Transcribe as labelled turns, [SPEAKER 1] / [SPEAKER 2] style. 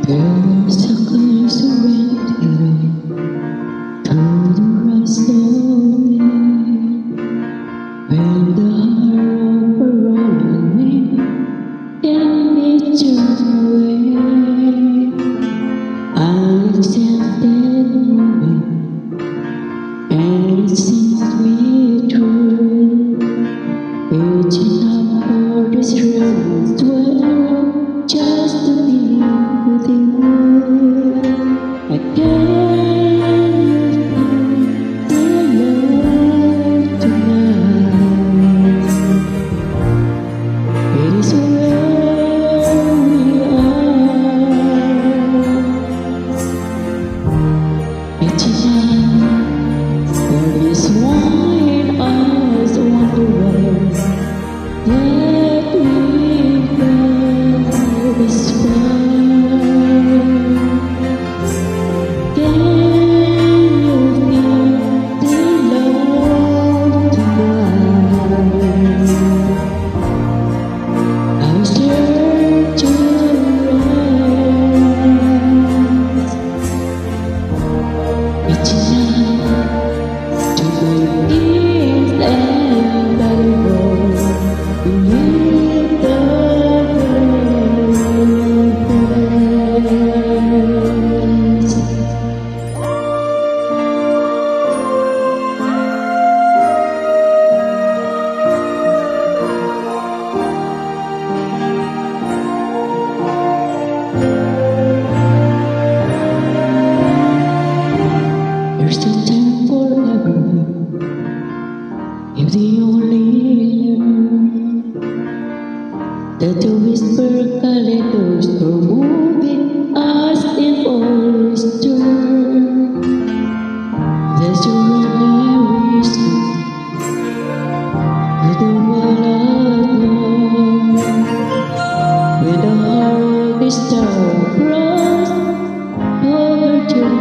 [SPEAKER 1] There are circles around here, through the rise slowly. When the heart around me can be turned away, I'll accept that moment, and it seems to be true. Reaching up for this rose world, just to be with you. I can't feel the love tonight. It is where we are. Reaching up for this wine, I was wondering that we felt this way. Can you feel the love tonight? I was searching your eyes, reaching out to the east and let it go beneath the grass. There's no time forever if they only learn that the whisper calendars are moving us in oyster. There's a runaway song with the wall alone. When the heart is star crossed over to